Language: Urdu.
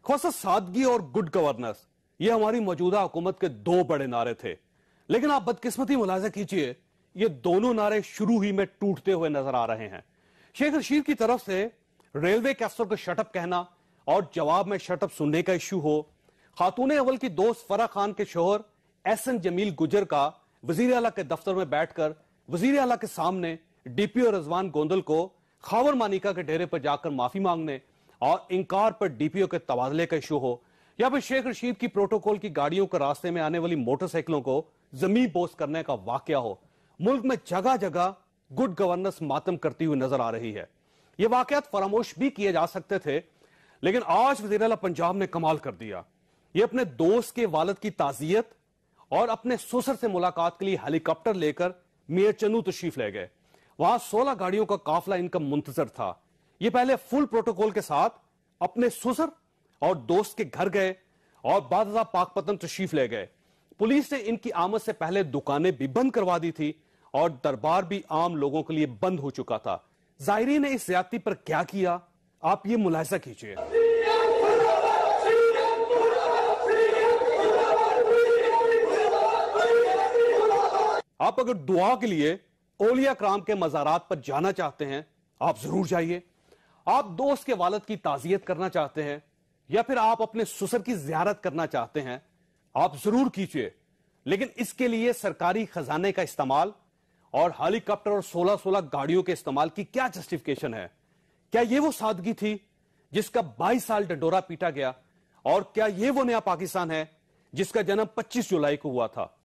خاصا سادگی اور گڈ گورننس یہ ہماری موجودہ حکومت کے دو بڑے نعرے تھے، لیکن آپ بدقسمتی ملاحظہ کیجئے یہ دونوں نعرے شروع ہی میں ٹوٹتے ہوئے نظر آ رہے ہیں۔ شیخ رشید کی طرف سے ریلوے کے افسر کو شٹ اپ کہنا اور جواب میں شٹ اپ سننے کا ایشو ہو، خاتون اول کی دوست فرح خان کے شوہر احسن جمیل گجر کا وزیر اعلیٰ کے دفتر میں بیٹھ کر وزیر اعلیٰ کے سامنے ڈی پی او رضوان گوندل کو خاور مانیکا کے ڈیرے پر جا کر معافی مانگنے اور انکار پر ڈی پی او کے تبادلے کا ایشو ہو، یا پھر شیخ رشید کی پروٹوکول کی گاڑیوں کے راستے میں آنے والی موٹر سائیکلوں کو زمین بوس کرنے کا واقعہ ہو، ملک میں جگہ جگہ گڈ گورننس ماتم کرتی ہوئی نظر آ رہی ہے۔ یہ واقعات فراموش بھی کیے جا سکتے تھے، لیکن آج وزیر اعلیٰ پنجاب نے کمال کر دیا۔ یہ اپنے دوست کے والد کی تعزیت اور اپنے سسر سے ملاقات کے لیے ہیلی کاپٹر لے کر میئر چنو تشریف لے گئے۔ وہاں 16 گاڑیوں کا قافلہ ان کا منتظر تھا۔ یہ پہلے فل پروٹوکول کے ساتھ اپنے سسر اور دوست کے گھر گئے اور بعد ازاں پاک پتن تشریف لے گئے۔ پولیس نے ان کی آمد سے پہلے دکانیں بھی بند کروا دی تھی اور دربار بھی عام لوگوں کے لیے بند ہو چکا تھا۔ ظاہرین نے اس زیادتی پر کیا کیا، آپ یہ ملاحظہ کیجئے۔ آپ اگر دعا کے لیے اولیاء کرام کے مزارات پر جانا چاہتے ہیں، آپ ضرور جائیے۔ آپ دوست کے والد کی تعزیت کرنا چاہتے ہیں یا پھر آپ اپنے سسر کی زیارت کرنا چاہتے ہیں، آپ ضرور کیجئے، لیکن اس کے لیے سرکاری خزانے کا استعمال اور ہیلی کاپٹر اور 16 گاڑیوں کے استعمال کی کیا جسٹیفیکیشن ہے؟ کیا یہ وہ سادگی تھی جس کا 22 سال ڈنڈورا پیٹا گیا؟ اور کیا یہ وہ نیا پاکستان ہے جس کا جنم 25 جولائی کو ہوا تھا؟